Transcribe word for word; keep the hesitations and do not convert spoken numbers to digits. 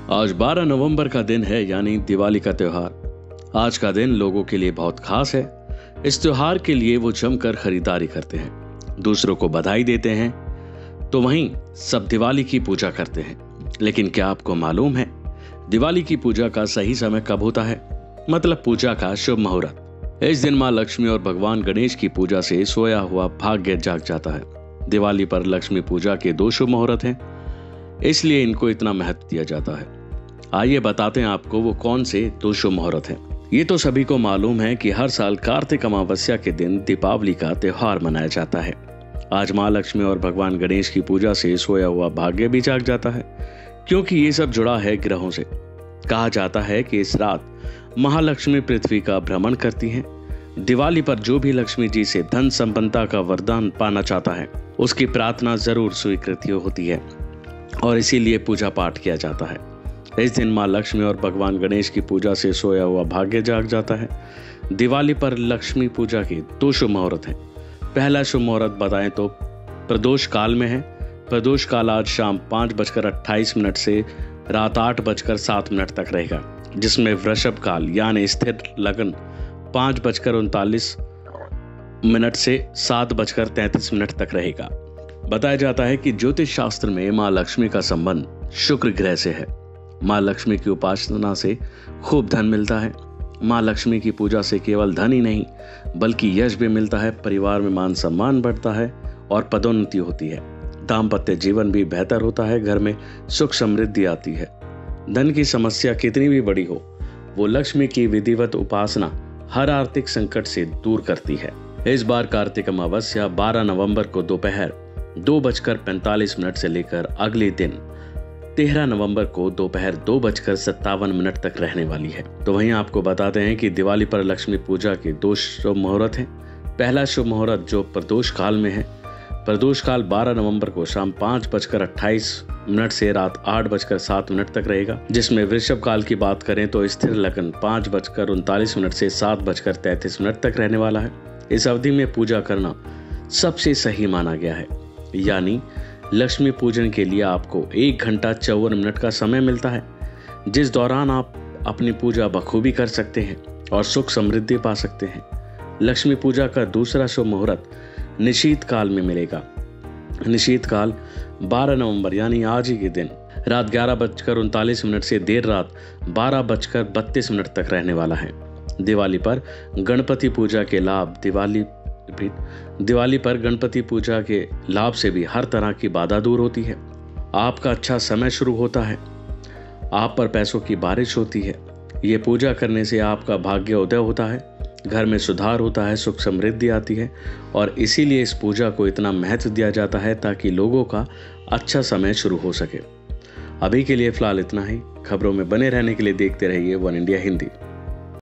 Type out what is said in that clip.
आज बारह नवंबर का दिन है, यानी दिवाली का त्योहार। आज का दिन लोगों के लिए बहुत खास है। इस त्योहार के लिए वो जमकर खरीदारी करते हैं, दूसरों को बधाई देते हैं, तो वहीं सब दिवाली की पूजा करते हैं। लेकिन क्या आपको मालूम है दिवाली की पूजा का सही समय कब होता है? मतलब पूजा का शुभ मुहूर्त। इस दिन माँ लक्ष्मी और भगवान गणेश की पूजा से सोया हुआ भाग्य जाग जाता है। दिवाली पर लक्ष्मी पूजा के दो शुभ मुहूर्त हैं, इसलिए इनको इतना महत्व दिया जाता है। आइए बताते हैं आपको वो कौन से दो शुभ मुहूर्त हैं। ये तो सभी को मालूम है कि हर साल कार्तिक अमावस्या के दिन दीपावली का त्योहार मनाया जाता है। आज माँ लक्ष्मी और भगवान गणेश की पूजा से सोया हुआ भाग्य भी जाग जाता है, क्योंकि ये सब जुड़ा है ग्रहों से। कहा जाता है कि इस रात महालक्ष्मी पृथ्वी का भ्रमण करती हैं। दिवाली पर जो भी लक्ष्मी जी से धन संपन्नता का वरदान पाना चाहता है, उसकी प्रार्थना जरूर स्वीकृत होती है और इसीलिए पूजा पाठ किया जाता है। इस दिन माँ लक्ष्मी और भगवान गणेश की पूजा से सोया हुआ भाग्य जाग जाता है। दिवाली पर लक्ष्मी पूजा के दो शुभ मुहूर्त हैं। पहला शुभ मुहूर्त बताएं तो प्रदोष काल में है। प्रदोष काल आज शाम पाँच बजकर अट्ठाईस मिनट से रात आठ बजकर सात मिनट तक रहेगा, जिसमें वृषभ काल यानी स्थिर लगन पाँच बजकर उनतालीस मिनट से सात बजकर तैंतीस मिनट तक रहेगा। बताया जाता है कि ज्योतिष शास्त्र में माँ लक्ष्मी का संबंध शुक्र ग्रह से है। माँ लक्ष्मी की उपासना से खूब धन मिलता है। माँ लक्ष्मी की पूजा से केवल धन ही नहीं बल्कि यश भी मिलता है, परिवार में मान सम्मान बढ़ता है और पदोन्नति होती है। दाम्पत्य जीवन भी बेहतर होता है, घर में सुख समृद्धि आती है। धन की समस्या कितनी भी बड़ी हो, वो लक्ष्मी की विधिवत उपासना हर आर्थिक संकट से दूर करती है। इस बार कार्तिक अमावस्या बारह नवंबर को दोपहर दो बजकर पैंतालीस मिनट से लेकर अगले दिन तेरह नवंबर को दोपहर दो बजकर सत्तावन मिनट तक रहने वाली है। तो वहीं आपको बताते हैं कि दिवाली पर लक्ष्मी पूजा के दो शुभ मुहूर्त हैं। पहला शुभ मुहूर्त जो प्रदोष काल में है, प्रदोष काल बारह नवंबर को शाम पाँच बजकर अट्ठाईस मिनट से रात आठ बजकर सात मिनट तक रहेगा, जिसमें वृषभ काल की बात करें तो स्थिर लगन पाँच बजकर उनतालीस मिनट से सात बजकर तैंतीस मिनट तक रहने वाला है। इस अवधि में पूजा करना सबसे सही माना गया है, यानी लक्ष्मी पूजन के लिए आपको एक घंटा चौवन मिनट का समय मिलता है, जिस दौरान आप अपनी पूजा बखूबी कर सकते हैं और सुख समृद्धि पा सकते हैं। लक्ष्मी पूजा का दूसरा शुभ मुहूर्त निशीत काल में मिलेगा। निशीत काल बारह नवंबर यानी आज ही के दिन रात ग्यारह बजकर उनतालीस मिनट से देर रात बारह बजकर बत्तीस मिनट तक रहने वाला है। दिवाली पर गणपति पूजा के लाभ दिवाली दिवाली पर गणपति पूजा के लाभ से भी हर तरह की बाधा दूर होती है। आपका अच्छा समय शुरू होता है, आप पर पैसों की बारिश होती है। ये पूजा करने से आपका भाग्य उदय होता है, घर में सुधार होता है, सुख समृद्धि आती है और इसीलिए इस पूजा को इतना महत्व दिया जाता है ताकि लोगों का अच्छा समय शुरू हो सके। अभी के लिए फिलहाल इतना ही। खबरों में बने रहने के लिए देखते रहिए वन इंडिया हिंदी।